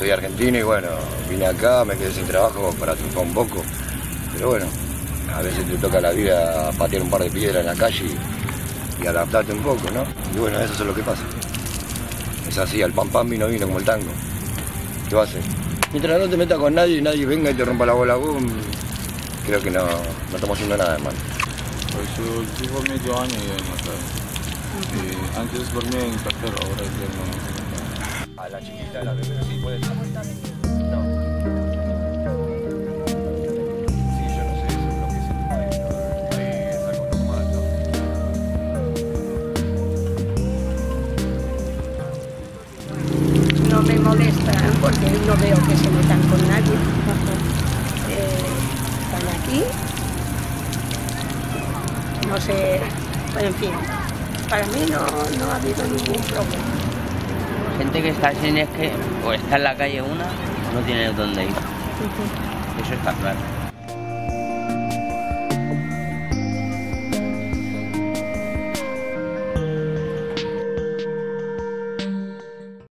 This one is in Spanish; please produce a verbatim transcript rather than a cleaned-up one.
soy argentino y bueno, vine acá, me quedé sin trabajo para triunfar un poco. Pero bueno, a veces te toca la vida patear un par de piedras en la calle y, y adaptarte un poco, ¿no? Y bueno, eso es lo que pasa. Es así, al pam pam vino vino como el tango. ¿Qué va a hacer? Mientras no te metas con nadie y nadie venga y te rompa la bola a vos, creo que no, no estamos haciendo nada de mal. Pues yo llevo medio año ya en la calle. Y antes dormía en cartera, ahora duermo en A la chiquita, la bebé, sí, puede ser. No. Sí, yo no sé eso, lo que es en tu país, ¿no? Ahí es algo normal, ¿no? No me molestan porque no veo que se metan con nadie. Eh, están aquí. No sé, en fin, para mí no, no ha habido ningún problema. Gente que está sin es que o está en la calle una o no tiene dónde ir. Uh-huh. Eso está claro.